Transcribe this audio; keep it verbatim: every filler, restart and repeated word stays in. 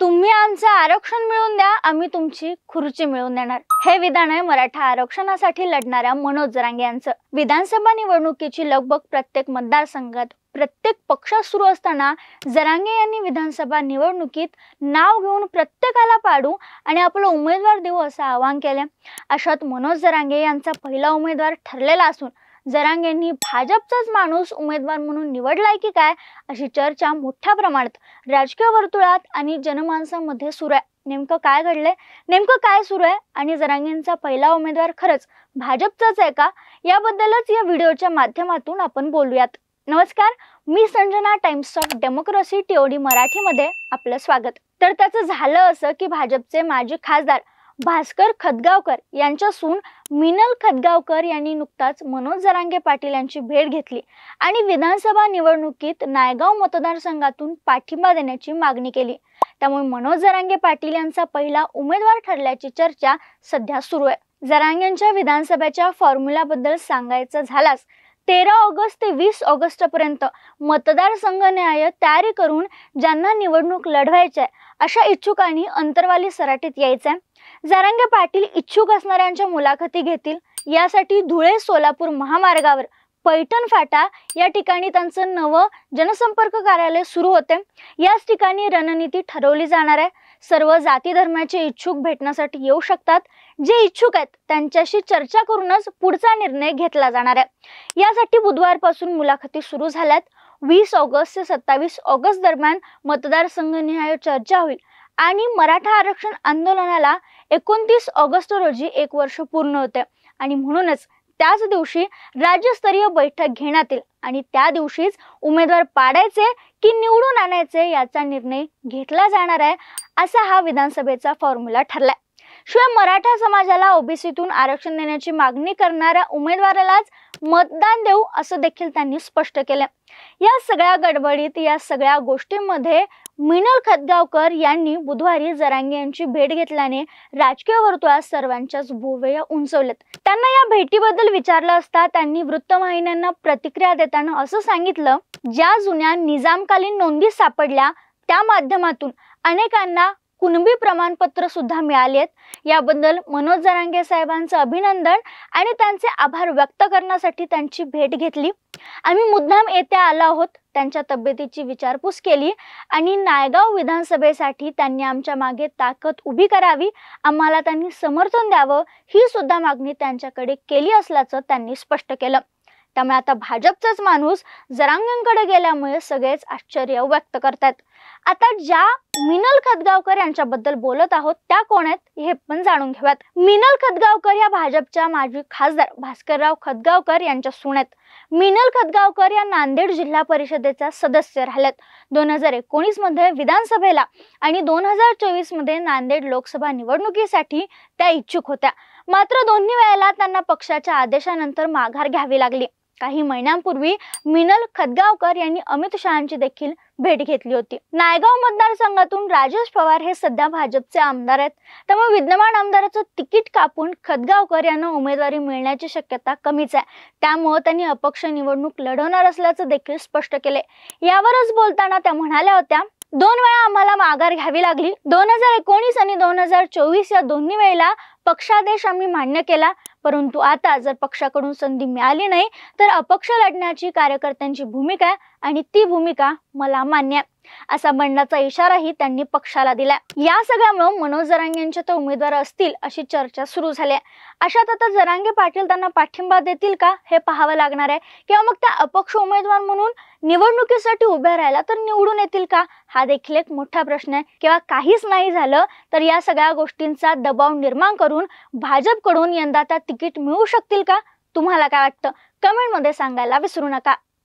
तुम्ही आमचं आरक्षण मिळवून द्या, आम्ही तुमची खुर्ची मिळवून देणार। हे विधान आहे मराठा आरक्षणासाठी लढणाऱ्या मनोज जरांगे यांचं। विधानसभा निवडणुकीची लगबग प्रत्येक मतदारसंघात प्रत्येक पक्षात सुरू असताना जरांगे यांनी विधानसभा निवडणुकीत नाव घेऊन प्रत्येकाला पाडू आणि आपला उमेदवार देऊ असं आवाहन केले। अशात मनोज जरांगे यांचा पहिला उमेदवार ठरलेला असून जरांगेंनी भाजपचाच माणूस उमेदवार म्हणून निवडलाय की काय अशी चर्चा मोठ्या प्रमाणात राजकीय वर्तुळात आणि जनमानसामध्ये सुरू आहे। नेमकं काय घडलंय, नेमकं काय सुरू आहे आणि जरांगेंचा पहिला उमेदवार खरंच भाजपचाच आहे का, याबद्दलच या व्हिडिओच्या माध्यमातून आपण बोलूयात। नमस्कार, मी Sanjana, Times of Democracy TOD मराठीमध्ये आपलं स्वागत। तर त्याचं झालं असं की भाजपचे माजी खासदार भास्कर खतगावकर यांच्या सून मिनल खतगावकर यांनी नुकताच मनोज जरांगे पाटील यांची भेट घेतली आणि विधानसभा निवडणुकीत नायगाव मतदारसंघातून पाठिंबा देण्याची मागणी केली। त्यामुळे मनोज जरांगे पाटील यांचा पहिला उमेदवार ठरल्याची चर्चा सध्या सुरू आहे। जरांगेंच्या विधानसभेच्या फॉर्म्युलाबद्दल सांगायचं झाल्यास तेरा ऑगस्ट ते वीस ऑगस्ट पर्यंत मतदारसंघ न्याय तयारी करून ज्यांना निवडणूक लढवायची आहे अशा इच्छुकांनी अंतरवाली सराटीत यायचंय। जरांगे पाटील इच्छुक असणाऱ्यांच्या मुलाखती घेतील। यासाठी धुळे सोलापूर महामार्गावर पैठण फाटा या ठिकाणी त्यांचं नवं जनसंपर्क कार्यालय सुरू होते। याच ठिकाणी रणनीती ठरवली जाणार आहे। सर्व जाती धर्माचे इच्छुक भेटण्यासाठी येऊ शकतात। जे इच्छुक आहेत त्यांच्याशी चर्चा करूनच पुढचा निर्णय घेतला जाणार आहे। यासाठी बुधवारपासून मुलाखती सुरू झाल्यात। वीस ऑगस्ट ते सत्तावीस ऑगस्ट दरम्यान मतदारसंघ निहाय चर्चा होईल आणि मराठा आरक्षण आंदोलनाला एकोणतीस ऑगस्ट रोजी एक वर्ष पूर्ण होते आणि म्हणूनच त्याच दिवशी राज्यस्तरीय बैठक घेण्यात येईल आणि त्या दिवशीच उमेदवार पाडायचे की निवडून आणायचे याचा निर्णय घेतला जाणार आहे असा हा विधानसभेचा फॉर्म्युला ठरलाय। शिवाय मराठा समाजाला ओबीसीतून आरक्षण देण्याची मागणी करणाऱ्या उमेदवारालाच मतदान देऊ असं देखील त्यांनी स्पष्ट केलं। या सगळ्या गडबडीत या सगळ्या गोष्टींमध्ये मिनल खतगावकर यांनी बुधवारी जरांगे यांची भेट घेतल्याने राजकीय वर्तुळात सर्वांच्याच भुवया उंचवलेत। त्यांना या भेटीबद्दल विचारलं असता त्यांनी वृत्तवाहिन्यांना प्रतिक्रिया देताना असं सांगितलं, ज्या जुन्या निजामकालीन नोंदी सापडल्या त्या माध्यमातून अनेकांना कुणबी प्रमाणपत्र सुद्धा मिळालेत। याबद्दल मनोज जरांगे साहेबांचं अभिनंदन आणि त्यांचे आभार व्यक्त करण्यासाठी त्यांची भेट घेतली। आम्ही मुद्दाम येथे आलो आहोत, त्यांच्या तब्येतीची विचारपूस केली आणि नायगाव विधानसभेसाठी त्यांनी आमच्या मागे ताकद उभी करावी, आम्हाला त्यांनी समर्थन द्यावं ही सुद्धा मागणी त्यांच्याकडे केली असल्याचं त्यांनी स्पष्ट केलं। त्यामुळे आता भाजपचाच माणूस जरांगेंकडे गेल्यामुळे सगळेच आश्चर्य व्यक्त करतात। आता ज्या मिनल खतगावकर यांच्याबद्दल बोलत आहोत त्या कोण आहेत हे पण जाणून घेऊयात। मिनल खतगावकर या भाजपच्या माजी खासदार भास्करराव खतगावकर यांच्या सून आहेत। मिनल खतगावकर या नांदेड जिल्हा परिषदेच्या सदस्य राहिल्यात। दोन हजार एकोणीस मध्ये विधानसभेला आणि दोन हजार चोवीस मध्ये नांदेड लोकसभा निवडणुकीसाठी त्या इच्छुक होत्या। मात्र दोन्ही वेळेला त्यांना पक्षाच्या आदेशानंतर माघार घ्यावी लागली। काही महिन्यांपूर्वी मिनल खतगावकर यांनी अमित शहांची देखील भेट घेतली होती। नायगाव मतदारसंघातून राजेश पवार हे सध्या भाजपचे आमदार आहेत। त्यामुळे विद्यमान आमदाराचं तिकीट कापून खतगावकर यांना उमेदवारी मिळण्याची शक्यता कमीच आहे। त्यामुळे त्यांनी अपक्ष निवडणूक लढवणार असल्याचं देखील स्पष्ट केले। यावरच बोलताना त्या म्हणाल्या होत्या, दोन वेळा आम्हाला माघार घ्यावी लागली। दोन हजार एकोणीस आणि दोन हजार चोवीस या दोन्ही वेळेला पक्षादेश आम्ही मान्य केला, परंतु आता जर पक्षाकडून संधी मिळाली नाही तर अपक्ष लढण्याची कार्यकर्त्यांची भूमिका आहे आणि ती भूमिका मला मान्य आहे असा बंडाचा इशाराही त्यांनी पक्षाला दिला। या सगळ्यामुळे मनोज जरांगे यांचे तर उमेदवार असतील अशी चर्चा सुरू झाली आहे। अशात आता जरांगे पाटील त्यांना पाठिंबा देतील का हे पाहावं लागणार आहे, किंवा मग त्या अपक्ष उमेदवार म्हणून निवडणुकीसाठी उभ्या राहिला तर निवडून येतील का हा देखील एक मोठा प्रश्न आहे। किंवा काहीच नाही झालं तर या सगळ्या गोष्टींचा दबाव निर्माण करून भाजपकडून यंदा त्या तिकीट मिळू शकतील का? तुम्हाला काय वाटतं? कमेंट मध्ये सांगायला विसरू नका।